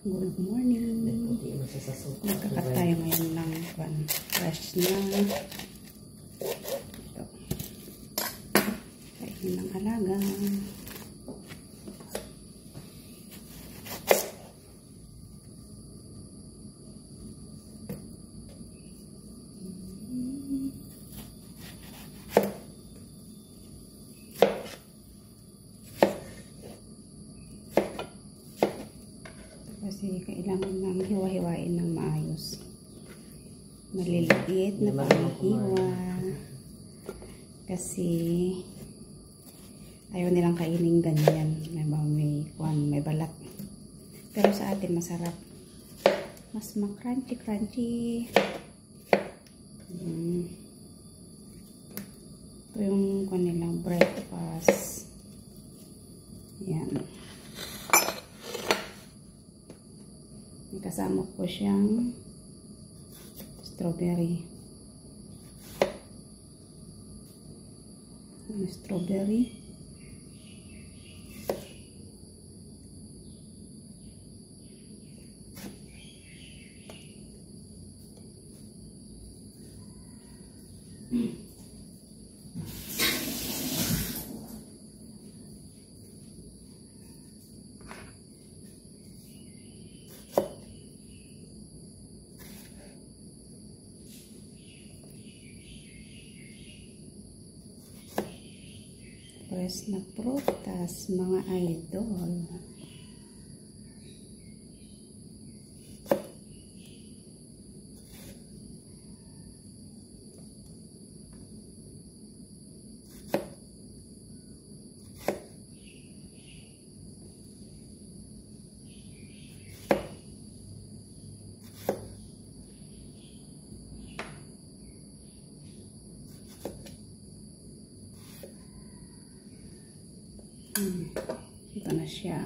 Good morning. Nagkakat tayo ngayon ng fresh na ito. Kainin ng alaga. Kasi kailangan lang hiwa-hiwain ng maayos. Maliliit na panghiwa. Kasi ayaw nilang kainin ganyan. May balat. Pero sa atin masarap. Mas crunchy. Ito yung kanilang breakfast. Yan. Kasama ko siyang strawberry. Fresh na prutas, mga idol. Ito na siya.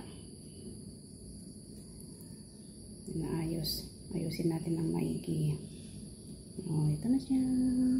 Ayusin natin ng maigi. Oh, ito na siya.